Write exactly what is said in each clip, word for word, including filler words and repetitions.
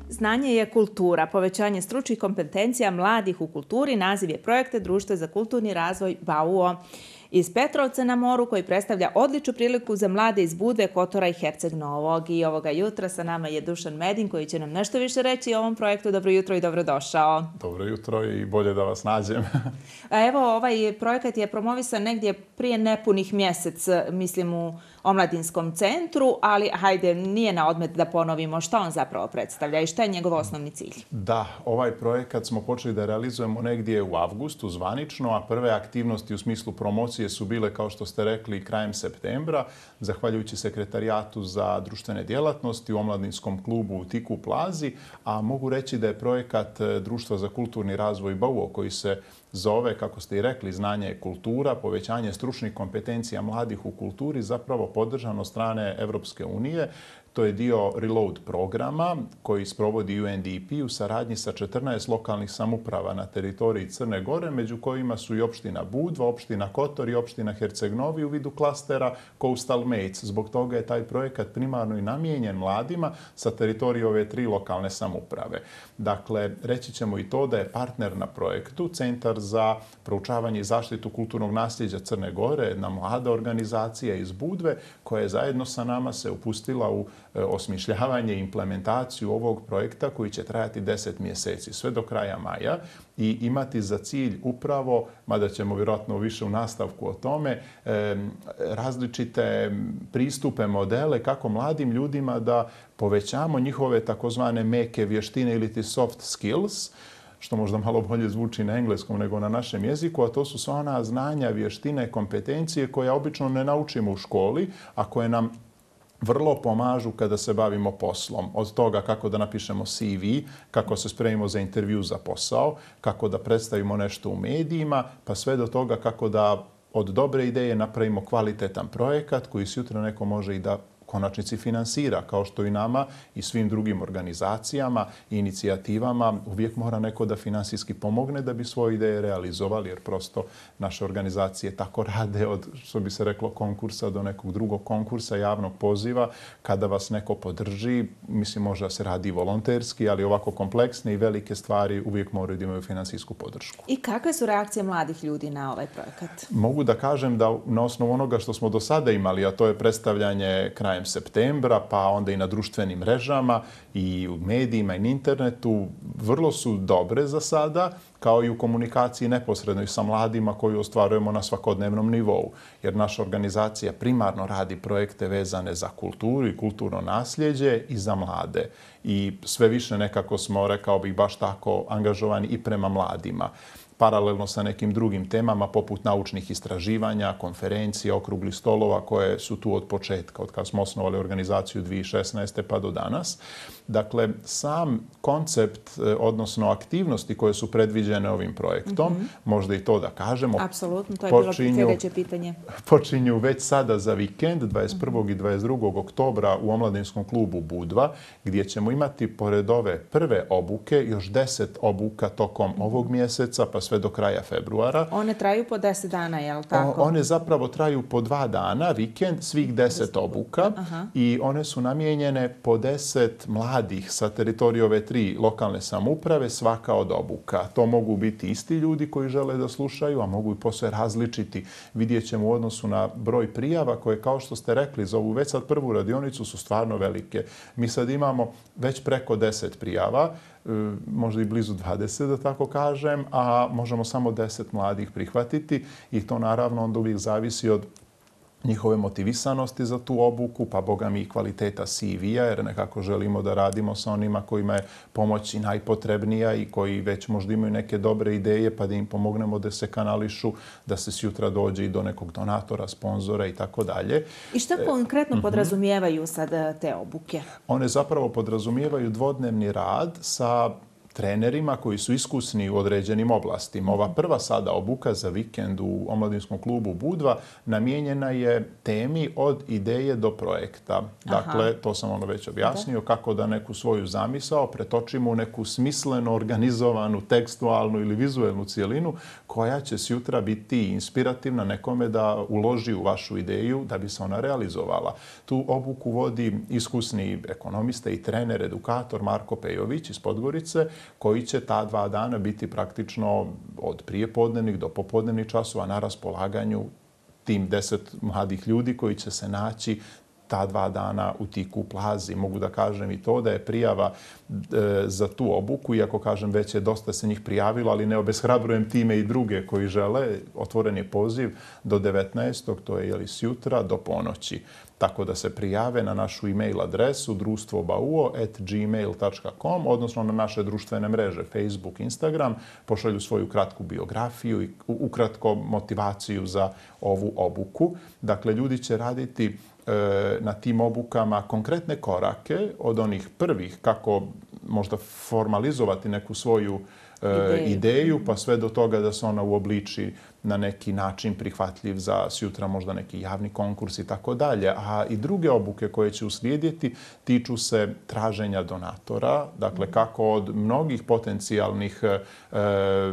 Znanje je kultura, povećanje stručnih kompetencija mladih u kulturi, naziv je projekta Društva za kulturni razvoj BAUO iz Petrovca na moru, koji predstavlja odličnu priliku za mlade iz Budve, Kotora i Herceg Novog. I ovoga jutra sa nama je Dušan Medin, koji će nam nešto više reći o ovom projektu. Dobro jutro i dobrodošao. Dobro jutro i bolje da vas nađem. A evo, ovaj projekat je promovisan negdje prije nepunih mjesec, mislim u Omladinskom centru, ali hajde, nije na odmet da ponovimo šta on zapravo predstavlja i šta je njegov osnovni cilj. Da, ovaj projekat smo počeli da realizujemo negdje u avgustu zvanično, a prve aktivnosti u smislu promocije su bile, kao što ste rekli, krajem septembra, zahvaljujući Sekretarijatu za društvene djelatnosti u Omladinskom klubu u Tiku Plazi, a mogu reći da je projekat Društva za kulturni razvoj BAUO, koji se zove, kako ste i rekli, znanje je kultura, povećanje stručnih kompetencija mladih u kulturi, zapravo podržan od strane Evropske unije. To je dio Reload programa koji sprovodi U N D P u saradnji sa četrnaest lokalnih samouprava na teritoriji Crne Gore, među kojima su i opština Budva, opština Kotor i opština Herceg Novi u vidu klastera Coastal Mates. Zbog toga je taj projekat primarno i namijenjen mladima sa teritorije ove tri lokalne samouprave. Dakle, reći ćemo i to da je partner na projektu Centar za proučavanje i zaštitu kulturnog nasljeđa Crne Gore, jedna mlada organizacija iz Budve koja je zajedno sa nama se upustila u osmišljavanje i implementaciju ovog projekta koji će trajati deset mjeseci, sve do kraja maja i imati za cilj upravo, mada ćemo vjerojatno više u nastavku o tome, različite pristupe, modele kako mladim ljudima da povećamo njihove takozvane meke vještine ili ti soft skills, što možda malo bolje zvuči na engleskom nego na našem jeziku, a to su sva ona znanja, vještine, kompetencije koje obično ne naučimo u školi, a koje nam vrlo pomažu kada se bavimo poslom. Od toga kako da napišemo C V, kako se spremimo za intervju za posao, kako da predstavimo nešto u medijima, pa sve do toga kako da od dobre ideje napravimo kvalitetan projekat koji sutra neko može i da konačnici finansira, kao što i nama i svim drugim organizacijama i inicijativama uvijek mora neko da finansijski pomogne da bi svoje ideje realizovali, jer prosto naše organizacije tako rade od, što bi se reklo, konkursa do nekog drugog konkursa, javnog poziva. Kada vas neko podrži, mislim, možda se radi volonterski, ali ovako kompleksne i velike stvari uvijek moraju da imaju finansijsku podršku. I kakve su reakcije mladih ljudi na ovaj projekat? Mogu da kažem da na osnovu onoga što smo do sada imali, a to je predstavljanje krajem septembra, pa onda i na društvenim mrežama i u medijima i na internetu, vrlo su dobre za sada, kao i u komunikaciji neposrednoj sa mladima koju ostvarujemo na svakodnevnom nivou. Jer naša organizacija primarno radi projekte vezane za kulturu i kulturno nasljeđe i za mlade. I sve više nekako smo, rekao bih, baš tako angažovani i prema mladima. Paralelno sa nekim drugim temama poput naučnih istraživanja, konferencija, okruglih stolova koje su tu od početka, od kada smo osnovali organizaciju dvije tisuće šesnaeste. pa do danas. Dakle, sam koncept, odnosno aktivnosti koje su predviđene ovim projektom, mm-hmm. možda i to da kažemo. Apsolutno, to je počinju, bilo sljedeće pitanje. Počinju već sada za vikend, dvadeset prvog i dvadeset drugog oktobra u Omladinskom klubu Budva, gdje ćemo imati pored ove prve obuke još deset obuka tokom mm-hmm. ovog mjeseca, pa sve do kraja februara. One traju po deset dana, je li tako? One zapravo traju po dva dana, vikend, svih deset obuka. Aha. I one su namijenjene po deset mladih sa teritorije ove tri lokalne samouprave, svaka od obuka. To mogu biti isti ljudi koji žele da slušaju, a mogu i posve različiti. Vidjet ćemo u odnosu na broj prijava koje, kao što ste rekli, za ovu već sad prvu radionicu su stvarno velike. Mi sad imamo već preko deset prijava, možda i blizu dvadeset, da tako kažem, a možemo samo deset mladih prihvatiti i to naravno onda uvijek zavisi od njihove motivisanosti za tu obuku, pa boga mi i kvaliteta C V-a, jer nekako želimo da radimo sa onima kojima je pomoć i najpotrebnija i koji već možda imaju neke dobre ideje, pa da im pomognemo da se kanališu, da se sutra dođe i do nekog donatora, sponzora i tako dalje. I šta konkretno podrazumijevaju sad te obuke? One zapravo podrazumijevaju dvodnevni rad sa trenerima koji su iskusni u određenim oblastima. Ova prva sada obuka za vikend u omladinskom klubu Budva namijenjena je temi od ideje do projekta. Dakle, to sam ono već objasnio, kako da neku svoju zamisao pretočimo u neku smisleno organizovanu, tekstualnu ili vizuelnu cijelinu koja će sjutra biti inspirativna nekome da uloži u vašu ideju da bi se ona realizovala. Tu obuku vodi iskusni ekonomista i trener, edukator Marko Pejović iz Podgorice, koji će ta dva dana biti praktično od prijepodnevnih do popodnevnih časova na raspolaganju tim deset mladih ljudi koji će se naći ta dva dana u Tiku plazi. Mogu da kažem i to da je prijava e, za tu obuku, iako kažem već je dosta se njih prijavilo, ali ne obeshrabrujem time i druge koji žele. Otvoren je poziv do devetnaestog to je jeli sjutra, do ponoći. Tako da se prijave na našu e-mail adresu društvobauo at gmail dot com, odnosno na naše društvene mreže Facebook, Instagram, pošalju svoju kratku biografiju i ukratko motivaciju za ovu obuku. Dakle, ljudi će raditi na tim obukama konkretne korake od onih prvih kako možda formalizovati neku svoju ideju. ideju, pa sve do toga da se ona uobliči na neki način prihvatljiv za sutra možda neki javni konkurs i tako dalje. A i druge obuke koje će uslijediti tiču se traženja donatora, dakle kako od mnogih potencijalnih e,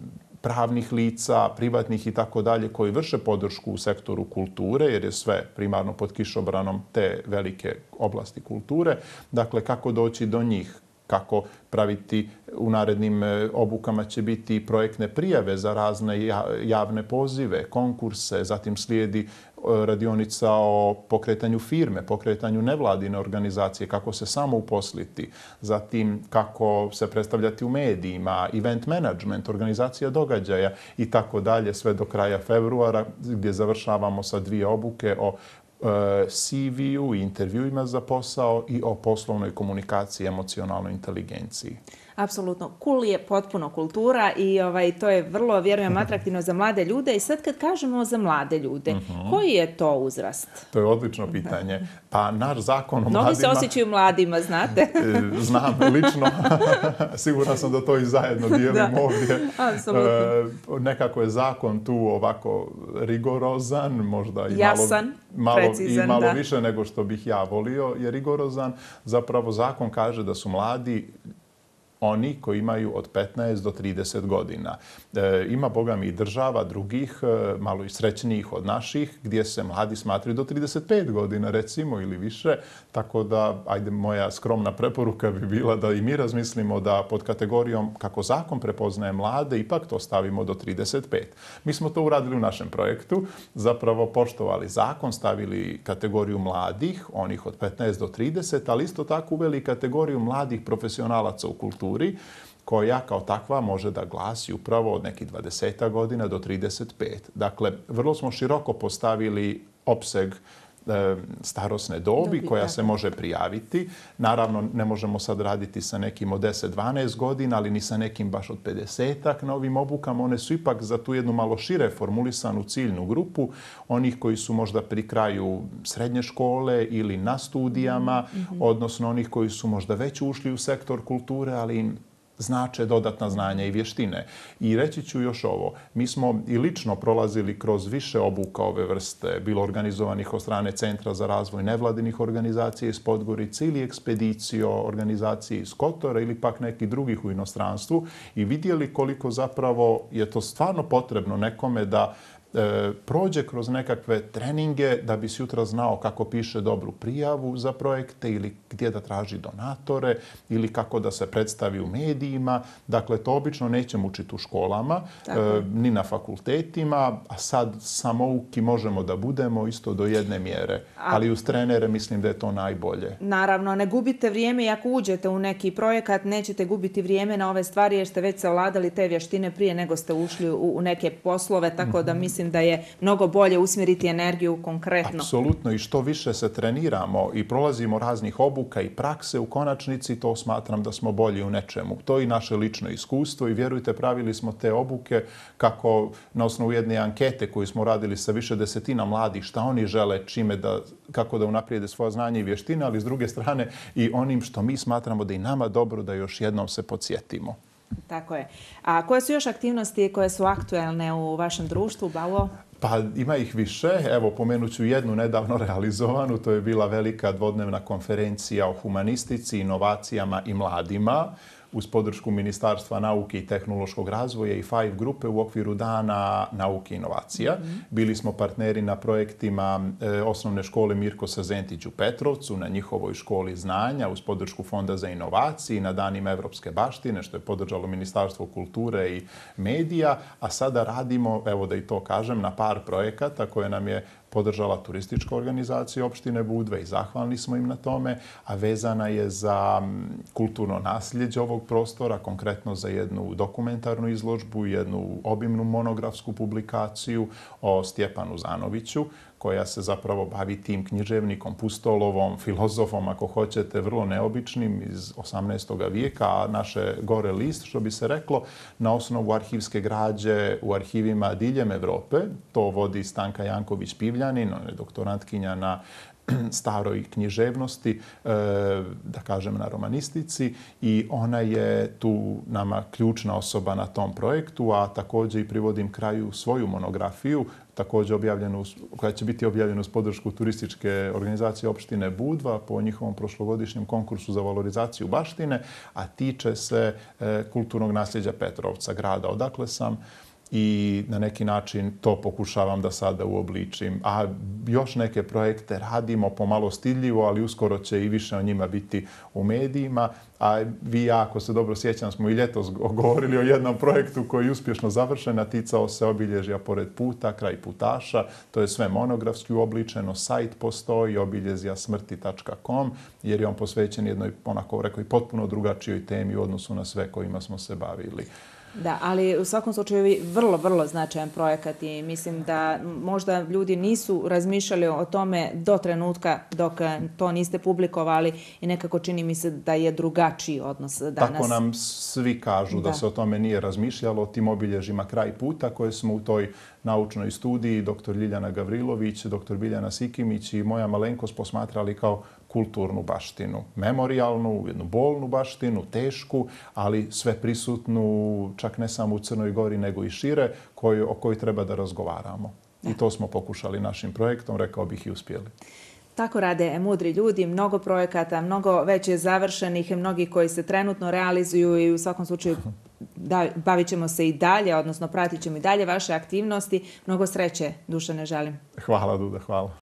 pravnih lica, privatnih i tako dalje, koji vrše podršku u sektoru kulture, jer je sve primarno pod kišobranom te velike oblasti kulture. Dakle, kako doći do njih, kako praviti u narednim obukama će biti projektne prijave za razne javne pozive, konkurse, zatim slijedi radionica o pokretanju firme, pokretanju nevladine organizacije, kako se samo uposliti, zatim kako se predstavljati u medijima, event management, organizacija događaja i tako dalje, sve do kraja februara gdje završavamo sa dvije obuke o C V-u i intervjuima za posao i o poslovnoj komunikaciji i emocionalnoj inteligenciji. Apsolutno. Kul je potpuno kultura i ovaj, to je vrlo, vjerujem, atraktivno za mlade ljude. I sad kad kažemo za mlade ljude, uh-huh. koji je to uzrast? To je odlično pitanje. Pa naš zakon o Mnogi mladima... se osjećaju mladima, znate? Znam, lično. Siguran sam da to i zajedno dijelimo ovdje. Apsolutno. E, nekako je zakon tu ovako rigorozan, možda i Jasan, malo, precizan, malo, i malo da. više nego što bih ja volio je rigorozan. Zapravo zakon kaže da su mladi oni koji imaju od petnaest do trideset godina. E, ima, boga mi, država drugih, e, malo i srećnijih od naših, gdje se mladi smatraju do trideset pet godina, recimo, ili više. Tako da, ajde, moja skromna preporuka bi bila da i mi razmislimo da pod kategorijom kako zakon prepoznaje mlade, ipak to stavimo do trideset pet. Mi smo to uradili u našem projektu, zapravo poštovali zakon, stavili kategoriju mladih, onih od petnaest do trideset, ali isto tako uveli kategoriju mladih profesionalaca u kulturi, koja kao takva može da glasi upravo od nekih dvadeset godina do trideset pet. Dakle, vrlo smo široko postavili opseg e, starosne dobi koja se može prijaviti. Naravno, ne možemo sad raditi sa nekim od deset dvanaest godina, ali ni sa nekim baš od pedesetak na ovim obukama. One su ipak za tu jednu malo šire formulisanu ciljnu grupu, onih koji su možda pri kraju srednje škole ili na studijama, mm-hmm. odnosno onih koji su možda već ušli u sektor kulture, ali im znače dodatna znanja i vještine. I reći ću još ovo, mi smo i lično prolazili kroz više obuka ove vrste, bilo organizovanih od strane Centra za razvoj nevladinih organizacija iz Podgorice ili ekspedicio organizacije iz Kotora ili pak nekih drugih u inostranstvu i vidjeli koliko zapravo je to stvarno potrebno nekome da E, prođe kroz nekakve treninge da bi sutra znao kako piše dobru prijavu za projekte ili gdje da traži donatore ili kako da se predstavi u medijima. Dakle, to obično nećemo učiti u školama, e, ni na fakultetima, a sad samouki možemo da budemo isto do jedne mjere. A, ali uz trenere mislim da je to najbolje. Naravno, ne gubite vrijeme i ako uđete u neki projekat, nećete gubiti vrijeme na ove stvari jer ste već savladali te vještine prije nego ste ušli u, u neke poslove, tako da mislim mislim da je mnogo bolje usmjeriti energiju konkretno. Apsolutno, i što više se treniramo i prolazimo raznih obuka i prakse, u konačnici to smatram da smo bolji u nečemu. To je i naše lično iskustvo i vjerujte, pravili smo te obuke kako na osnovu jedne ankete koju smo radili sa više desetina mladih, šta oni žele, čime da, kako da unaprijede svoje znanje i vještine, ali s druge strane i onim što mi smatramo da i nama dobro da još jednom se podsjetimo. Tako je. A koje su još aktivnosti koje su aktuelne u vašem društvu, Bauo? Pa ima ih više. Evo, pomenut ću jednu nedavno realizovanu. To je bila velika dvodnevna konferencija o humanistici, inovacijama i mladima uz podršku Ministarstva nauke i tehnološkog razvoja i Five grupe u okviru Dana nauke i inovacija. Mm-hmm. Bili smo partneri na projektima e, osnovne škole Mirko Sazentić u Petrovcu, na njihovoj školi znanja uz podršku Fonda za inovacije, na danima Evropske baštine, što je podržalo Ministarstvo kulture i medija, a sada radimo, evo da i to kažem, na par projekata koje nam je podržala turistička organizacija opštine Budva i zahvalni smo im na tome, a vezana je za kulturno nasljeđe ovog prostora, konkretno za jednu dokumentarnu izložbu, jednu obimnu monografsku publikaciju o Stjepanu Zanoviću, koja se zapravo bavi tim književnikom, pustolovom, filozofom, ako hoćete, vrlo neobičnim iz osamnaestog vijeka, a naše gore list, što bi se reklo, na osnovu arhivske građe u arhivima diljem Evrope. To vodi Stanka Janković-Pivljanin, ona je doktorantkinja na staroj književnosti, da kažem na romanistici, i ona je tu nama ključna osoba na tom projektu, a također i privodim kraju svoju monografiju, također objavljenu, koja će biti objavljena uz podršku turističke organizacije opštine Budva po njihovom prošlogodišnjem konkursu za valorizaciju baštine, a tiče se kulturnog nasljeđa Petrovca, grada odakle sam, i na neki način to pokušavam da sada uobličim. A još neke projekte radimo pomalo stidljivo, ali uskoro će i više o njima biti u medijima. A vi, ja, ako se dobro sjećam, smo i ljetos govorili o jednom projektu koji je uspješno završen, a ticao se obilježja pored puta, kraj putaša. To je sve monografski uobličeno, sajt postoji, obiljezja smrti tačka com, jer je on posvećen jednoj, onako rekao, i potpuno drugačijoj temi u odnosu na sve kojima smo se bavili. Da, ali u svakom slučaju je vrlo, vrlo značajan projekat i mislim da možda ljudi nisu razmišljali o tome do trenutka dok to niste publikovali i nekako čini mi se da je drugačiji odnos danas. Tako nam svi kažu da, da se o tome nije razmišljalo, o tim obilježjima kraj puta koje smo u toj naučnoj studiji doktor Ljiljana Gavrilović, doktor Biljana Sikimić i moja malenkost posmatrali kao kulturnu baštinu. Memorijalnu, jednu bolnu baštinu, tešku, ali sve prisutnu, čak ne samo u Crnoj Gori, nego i šire, koju, o kojoj treba da razgovaramo. Da. I to smo pokušali našim projektom, rekao bih i uspjeli. Tako rade mudri ljudi, mnogo projekata, mnogo već je završenih, mnogi koji se trenutno realizuju i u svakom slučaju da, bavit ćemo se i dalje, odnosno pratit ćemo i dalje vaše aktivnosti. Mnogo sreće, Dušane, želim. Hvala, Duda, hvala.